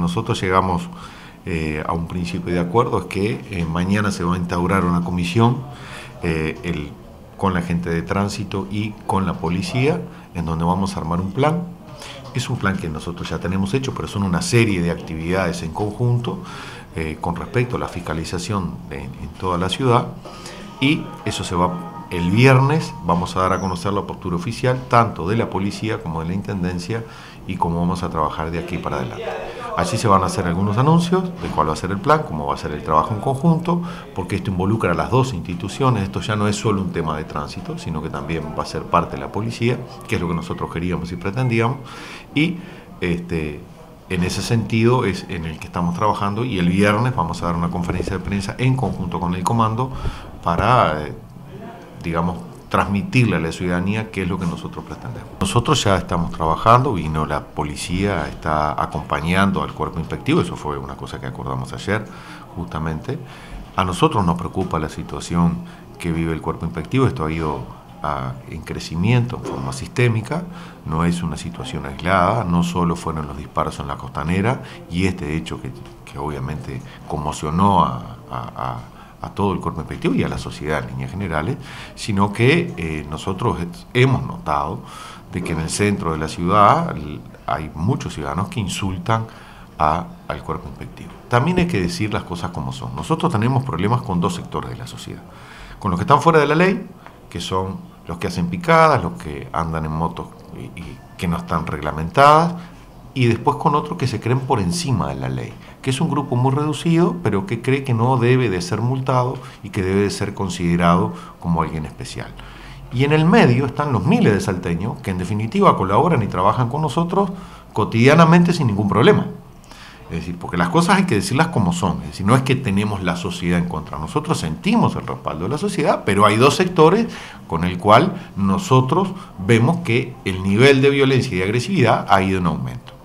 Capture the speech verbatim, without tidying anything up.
nosotros llegamos eh, a un principio de acuerdo es que eh, mañana se va a instaurar una comisión eh, el, con la gente de tránsito y con la policía, en donde vamos a armar un plan. Es un plan que nosotros ya tenemos hecho, pero son una serie de actividades en conjunto eh, con respecto a la fiscalización de, en toda la ciudad, y eso se va el viernes. Vamos a dar a conocer la postura oficial tanto de la policía como de la intendencia y cómo vamos a trabajar de aquí para adelante. Allí se van a hacer algunos anuncios de cuál va a ser el plan, cómo va a ser el trabajo en conjunto, porque esto involucra a las dos instituciones. Esto ya no es solo un tema de tránsito, sino que también va a ser parte de la policía, que es lo que nosotros queríamos y pretendíamos, y este, en ese sentido es en el que estamos trabajando, y el viernes vamos a dar una conferencia de prensa en conjunto con el comando para, eh, digamos, transmitirle a la ciudadanía qué es lo que nosotros pretendemos. Nosotros ya estamos trabajando, vino la policía, está acompañando al cuerpo inspectivo, eso fue una cosa que acordamos ayer justamente. A nosotros nos preocupa la situación que vive el cuerpo inspectivo, esto ha ido a, en crecimiento en forma sistémica, no es una situación aislada, no solo fueron los disparos en la Costanera y este hecho que, que obviamente conmocionó a, a, a a todo el cuerpo inspectivo y a la sociedad en líneas generales, sino que eh, nosotros hemos notado de que en el centro de la ciudad hay muchos ciudadanos que insultan a, al cuerpo inspectivo. También hay que decir las cosas como son. Nosotros tenemos problemas con dos sectores de la sociedad. Con los que están fuera de la ley, que son los que hacen picadas, los que andan en motos y, y que no están reglamentadas, y después con otros que se creen por encima de la ley, que es un grupo muy reducido, pero que cree que no debe de ser multado y que debe de ser considerado como alguien especial. Y en el medio están los miles de salteños que en definitiva colaboran y trabajan con nosotros cotidianamente sin ningún problema. Es decir, porque las cosas hay que decirlas como son, es decir, no es que tenemos la sociedad en contra, nosotros sentimos el respaldo de la sociedad, pero hay dos sectores con el cual nosotros vemos que el nivel de violencia y de agresividad ha ido en aumento.